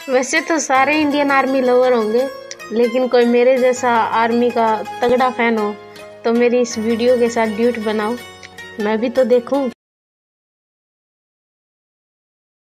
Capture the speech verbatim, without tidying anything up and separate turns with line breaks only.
वैसे तो सारे इंडियन आर्मी लवर होंगे, लेकिन कोई मेरे जैसा आर्मी का तगड़ा फैन हो तो मेरी इस वीडियो के साथ ड्यूट बनाओ, मैं भी तो देखूं।